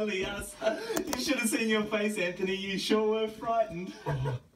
only us. You should have seen your face, Anthony. You sure were frightened.